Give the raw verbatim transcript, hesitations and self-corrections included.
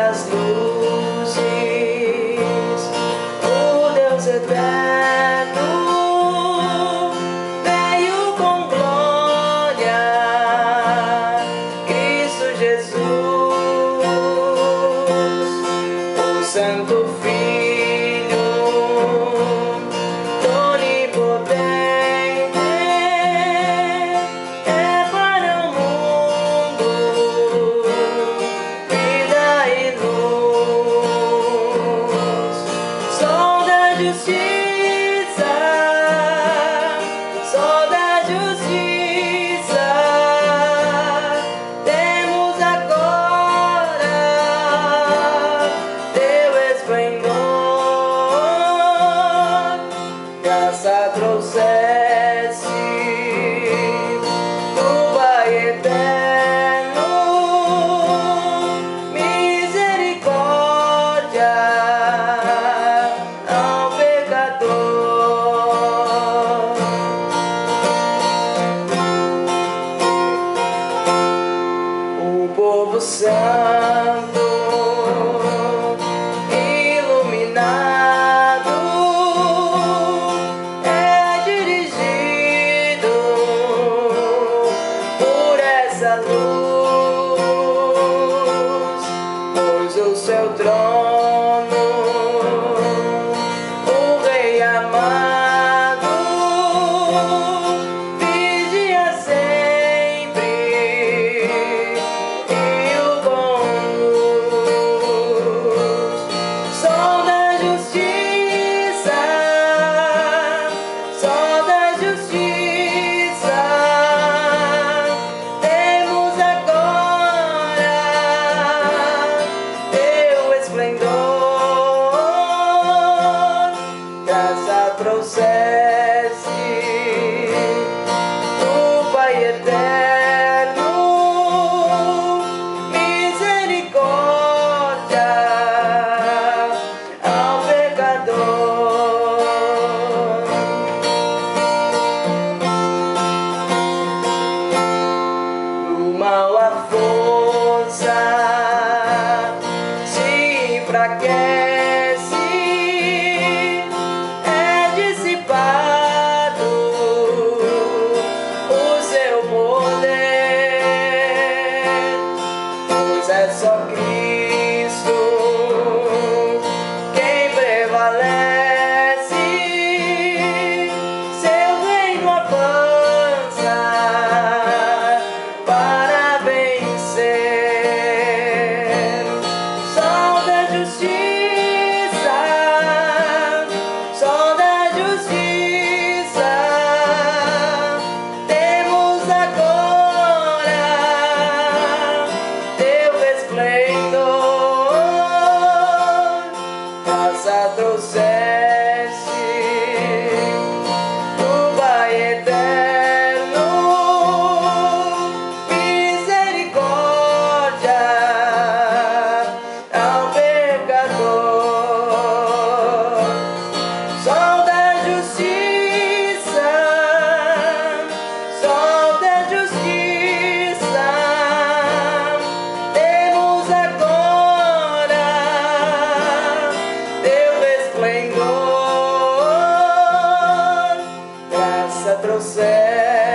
das luzes, o Deus eterno veio com glória, Cristo Jesus, o Santo Filho onipotente, é para o mundo vida e luz, sol da justiça, sol da justiça, temos agora teu esplendor, graça trouxeste do Pai eterno, misericórdia ao pecador. O povo santo iluminado é dirigido por essa luz, pois o seu trono o Rei amado vigia sempre e o conduz, sol da justiça, sol da justiça, temos agora teu esplendor, graça trouxeste do Pai eterno, misericórdia ao pecador. Do mal a força se enfraquece, é dissipado o seu poder, pois é só Cristo quem prevalece, seu reino avança para vencer, sol da justiça, sol da justiça, temos agora teu esplendor, graça trouxeste do Pai eterno, misericórdia ao pecador, sol da justiça, sol da justiça, temos agora teu esplendor, graça trouxeste